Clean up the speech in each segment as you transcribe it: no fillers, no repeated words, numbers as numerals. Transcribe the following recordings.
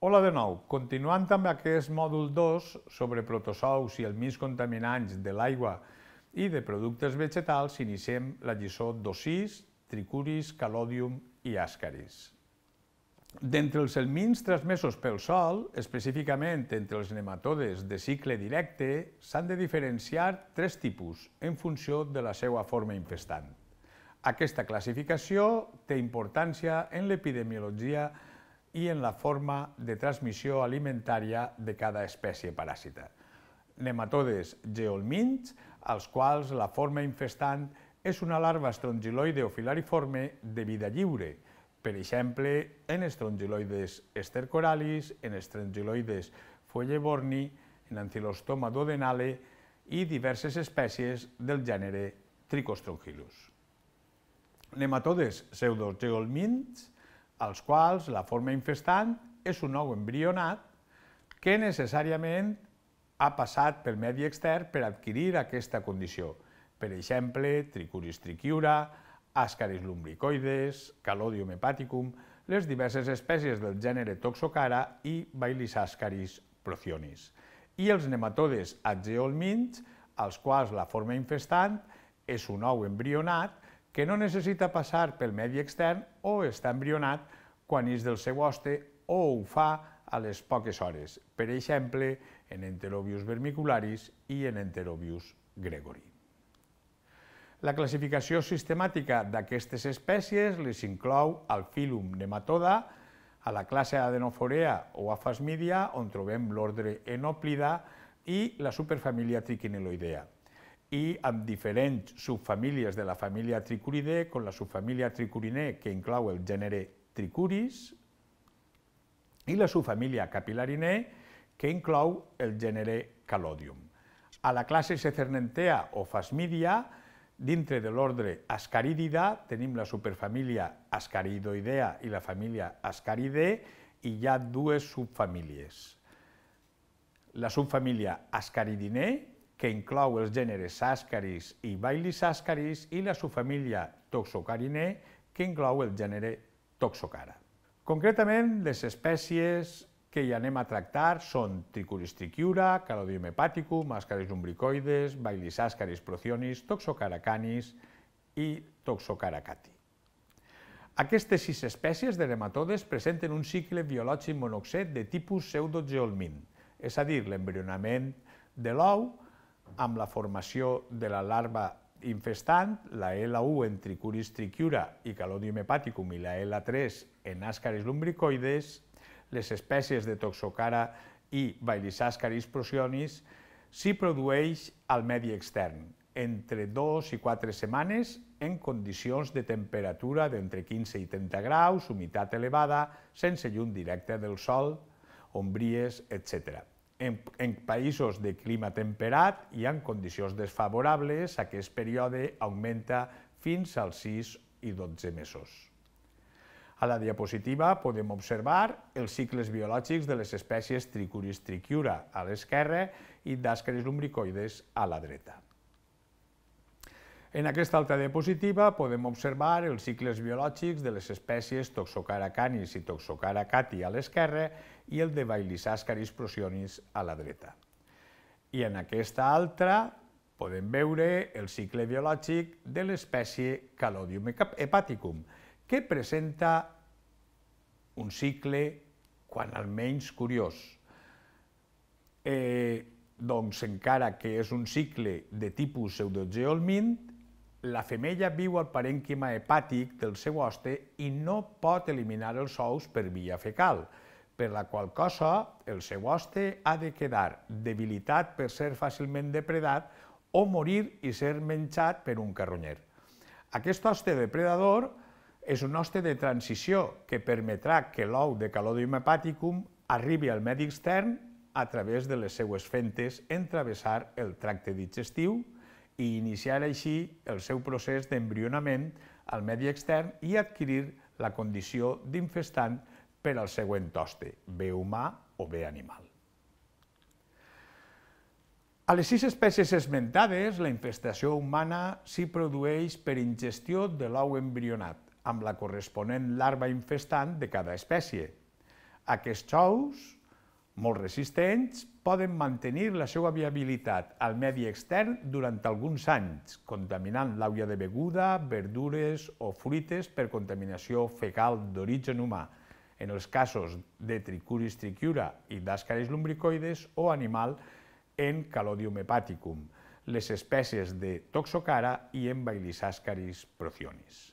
Hola de nou. Continuant amb aquest mòdul 2 sobre protozous i els més contaminants de l'aigua i de productes vegetals, iniciem la lliçó 2.6, tricuris, calòdium i àscaris. D'entre els helmints transmesos pel sol, específicament entre els nematodes de cicle directe, s'han de diferenciar tres tipus en funció de la seva forma infestant. Aquesta classificació té importància en l'epidemiologia i en la forma de transmissió alimentària de cada espècie paràsita. Nematodes geolmints, als quals la forma infestant és una larva estrongiloide o filariforme de vida lliure, per exemple, en estrongiloides estercoralis, en estrongiloides fuelleborni, en Ancylostoma duodenale i diverses espècies del gènere Trichostronchilus. Nematodes pseudogeolmints, als quals la forma infestant és un ou embrionat que necessàriament ha passat pel medi extern per adquirir aquesta condició. Per exemple, Trichuris trichiura, Ascaris lumbricoides, Calodium hepaticum, les diverses espècies del gènere Toxocara i Bailisascaris prothionis. I els nematodes ageolmints, als quals la forma infestant és un ou embrionat que no necessita passar pel medi extern o està embrionat quan és del seu hoste o ho fa a les poques hores, per exemple, en Enterobius vermicularis i en Enterobius gregori. La classificació sistemàtica d'aquestes espècies les inclou al fílum Nematoda, a la classe Adenophorea o Aphasmidia, on trobem l'ordre Enoplida i la superfamília Trichineloidea, i amb diferents subfamílies de la família Trichuridae, com la subfamília Trichurinae, que inclou el gènere Trichuris, i la subfamília Capillarinae, que inclou el gènere Calodium. A la classe Cethernentea o Phasmidia, dintre de l'ordre Ascaridida, tenim la superfamília Ascaridoidea i la família Ascaridae, i hi ha dues subfamílies. La subfamília Ascaridinae, que inclou els gèneres Ascaris i Bailisascaris, i la subfamília Toxocarinae, que inclou el gènere Toxocara. Concretament, les espècies que hi anem a tractar són Trichuris trichiura, Calodium hepaticum, Ascaris lumbricoides, Bailisascaris prothionis, Toxocara canis i Toxocara cati. Aquestes 6 espècies de nematodes presenten un cicle biològic monoxet de tipus pseudogeolmint, és a dir, l'embrionament de l'ou amb la formació de la larva infestant, la L1 en Trichuris trichiura i Calodium hepaticum i la L3 en Ascaris lumbricoides, les espècies de Toxocara i Bailisascaris prothionis s'hi produeix al medi extern, entre 2 i 4 setmanes, en condicions de temperatura d'entre 15 i 30 graus, humitat elevada, sense llum directa del sol, ombries, etc. En països de clima temperat i en condicions desfavorables, aquest període augmenta fins als 6 i 12 mesos. A la diapositiva podem observar els cicles biològics de les espècies Trichuris trichiura a l'esquerra i d'Ascaris lumbricoides a la dreta. En aquesta altra diapositiva podem observar els cicles biològics de les espècies Toxocara canis i Toxocara cati a l'esquerra i el de Bailisascaris prothionis a la dreta. I en aquesta altra podem veure el cicle biològic de l'espècie Calodium hepaticum, que presenta un cicle quan almenys curiós. Doncs encara que és un cicle de tipus pseudogeolmint, la femella viu al parènquima hepàtic del seu hoste i no pot eliminar els ous per via fecal, per la qual cosa el seu hoste ha de quedar debilitat per ser fàcilment depredat o morir i ser menjat per un carronyer. Aquest hoste depredador és un hoste de transició que permetrà que l'ou de Calodium hepaticum arribi al medi extern a través de les seues fentes en travessar el tracte digestiu i iniciar així el seu procés d'embrionament al medi extern i adquirir la condició d'infestant per al següent hoste, bé humà o bé animal. A les 6 espècies esmentades, la infestació humana s'hi produeix per ingestió de l'ou embrionat, amb la corresponent larva infestant de cada espècie. Aquests ous, molt resistents, poden mantenir la seva viabilitat al medi extern durant alguns anys, contaminant l'aigua de beguda, verdures o fruites per contaminació fecal d'origen humà, en els casos de Trichuris trichiura i d'Ascaris lumbricoides o animal en Calodium hepaticum, les espècies de Toxocara i en Bailisascaris procionis.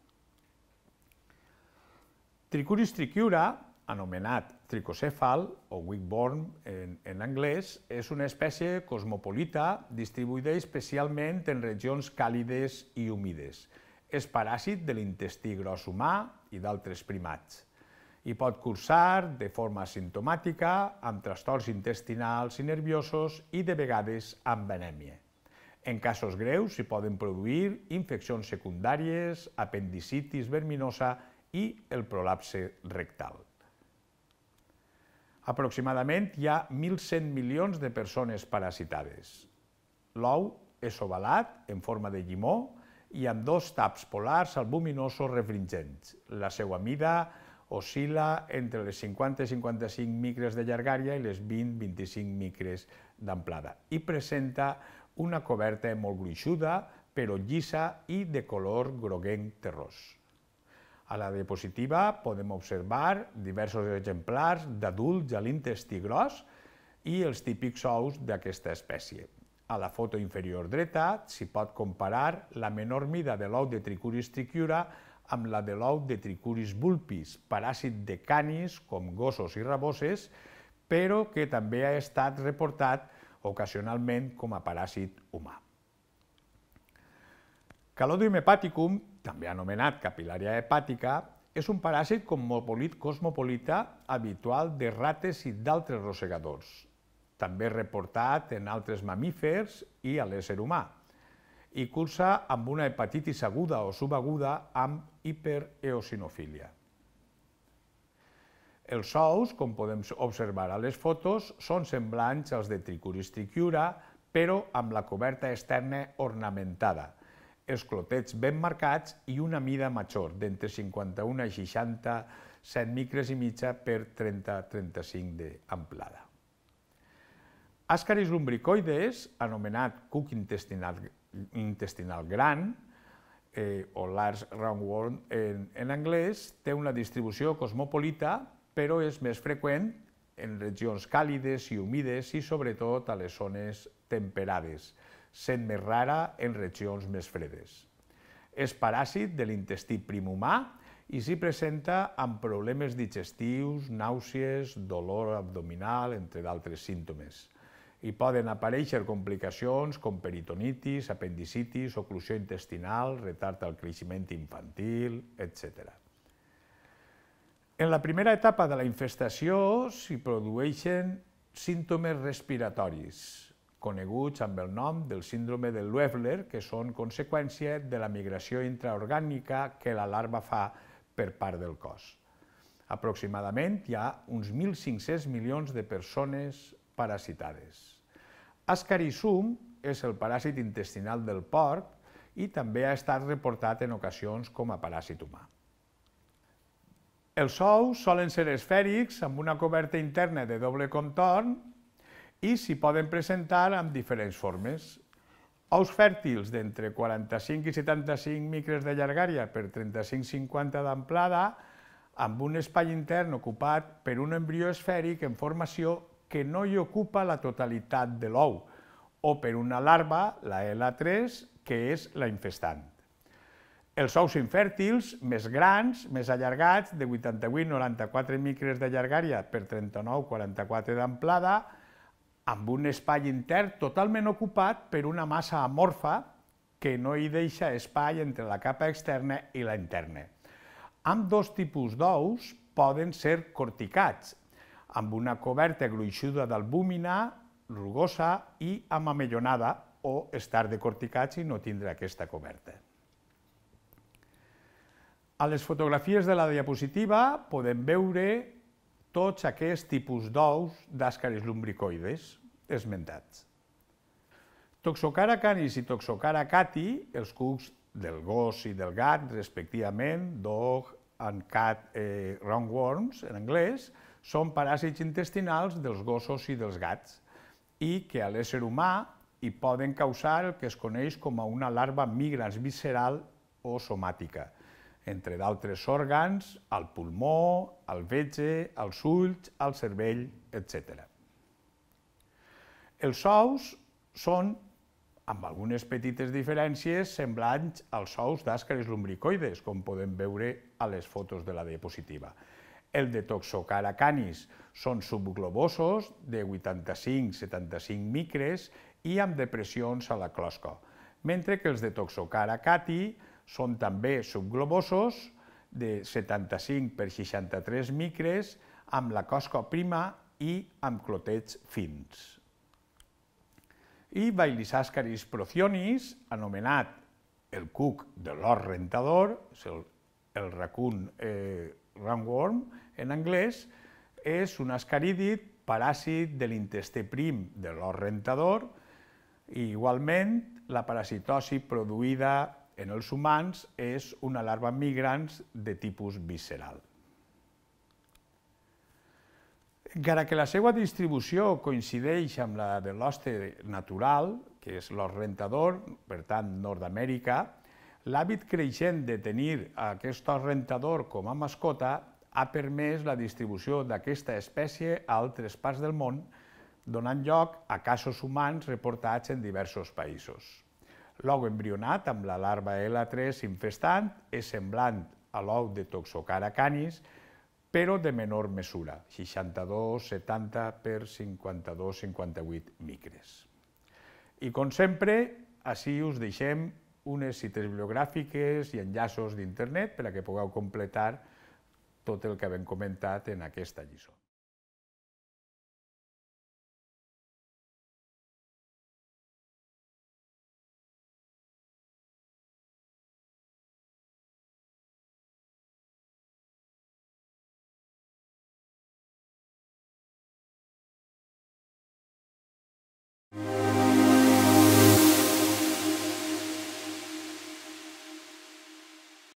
Trichuris trichiura, anomenat tricocèfal o wigborn en anglès, és una espècie cosmopolita distribuïda especialment en regions càlides i humides. És paràsit de l'intestí gros humà i d'altres primats. I pot cursar de forma asimptomàtica amb trastorns intestinals i nerviosos i de vegades amb anèmia. En casos greus s'hi poden produir infeccions secundàries, apendicitis verminosa i el prolapse rectal. Aproximadament hi ha 1.100 milions de persones parasitades. L'ou és ovalat, en forma de llimó, i amb dos taps polars albuminosos refringents. La seva mida oscil·la entre les 50 i 55 micres de llargària i les 20-25 micres d'amplada i presenta una coberta molt gruixuda, però llisa i de color groguenc terrós. A la diapositiva podem observar diversos exemplars d'adults a l'intestí gros i els típics ous d'aquesta espècie. A la foto inferior dreta s'hi pot comparar la menor mida de l'ou de Trichuris trichiura amb la de l'ou de Trichuris vulpis, paràsit de canis com gossos i raboses, però que també ha estat reportat ocasionalment com a paràsit humà. Calodium hepaticum, també anomenat Capillaria hepàtica, és un paràsit cosmopolita habitual de rates i d'altres rosegadors, també reportat en altres mamífers i a l'ésser humà, i cursa amb una hepatitis aguda o subaguda amb hipereosinofília. Els ous, com podem observar a les fotos, són semblants als de Trichuris trichiura, però amb la coberta externa ornamentada, els clotets ben marcats i una mida major, d'entre 51 i 67 micres i mitja per 30-35 d'amplada. Ascaris lumbricoides, anomenat cuc intestinal gran, o Lars roundworm en anglès, té una distribució cosmopolita, però és més freqüent en regions càlides i humides i sobretot a les zones temperades, sent més rara en regions més fredes. És paràsit de l'intestí prim humà i s'hi presenta amb problemes digestius, nàusees, dolor abdominal, entre d'altres símptomes. Hi poden aparèixer complicacions com peritonitis, apendicitis, oclusió intestinal, retard al creixement infantil, etc. En la primera etapa de la infestació s'hi produeixen símptomes respiratoris, coneguts amb el nom del síndrome de Loeffler, que són conseqüència de la migració intraorgànica que la larva fa per part del cos. Aproximadament hi ha uns 1.500 milions de persones parasitades. Ascarisum és el paràsit intestinal del porc i també ha estat reportat en ocasions com a paràsit humà. Els ous solen ser esfèrics amb una coberta interna de doble contorn i s'hi poden presentar amb diferents formes. Ous fèrtils d'entre 45 i 75 micres de llargària per 35-50 d'amplada, amb un espai intern ocupat per un embrió esfèric en formació que no hi ocupa la totalitat de l'ou, o per una larva, la L3, que és la infestant. Els ous infèrtils, més grans, més allargats, de 88-94 micres de llargària per 39-44 d'amplada, amb un espai intern totalment ocupat per una massa amorfa que no hi deixa espai entre la capa externa i la interna. Ambdós tipus d'ous poden ser corticats, amb una coberta gruixuda d'albúmina, rugosa i amamellonada, o estar decorticats i no tindre aquesta coberta. A les fotografies de la diapositiva podem veure tots aquests tipus d'ous d'Ascaris lumbricoides esmentats. Toxocara canis i Toxocara cati, els cucs del gos i del gat, respectivament, dog and cat roundworms, en anglès, són paràsits intestinals dels gossos i dels gats i que a l'ésser humà hi poden causar el que es coneix com a una larva migrans visceral o somàtica, entre d'altres òrgans, al pulmó, al vetge, als ulls, al cervell, etc. Els ous són, amb algunes petites diferències, semblants als ous d'àscares lumbricoides, com podem veure a les fotos de la diapositiva. El de Toxocara canis són subglobosos de 85-75 micres i amb depressions a la closca, mentre que els de Toxocara cati són també subglobosos de 75 per 63 micres amb la closca prima i amb clotets fins. I Baelisascaris procionis, anomenat el cuc de l'os rentador, el raccoon roundworm en anglès, és un ascarídid paràsit de l'intestí prim de l'os rentador i igualment la parasitosi produïda en els humans és una larva migrans de tipus visceral. Encara que la seva distribució coincideix amb la de l'hoste natural, que és l'os rentador, per tant Nord-Amèrica, l'hàbit creixent de tenir aquest os rentador com a mascota ha permès la distribució d'aquesta espècie a altres parts del món, donant lloc a casos humans reportats en diversos països. L'ou embrionat amb la larva L3 infestant és semblant a l'ou de Toxocara canis, però de menor mesura, 62-70 per 52-58 micres. I com sempre, ací us deixem unes cites bibliogràfiques i enllaços d'internet per a que pugueu completar tot el que hem comentat en aquesta lliçó.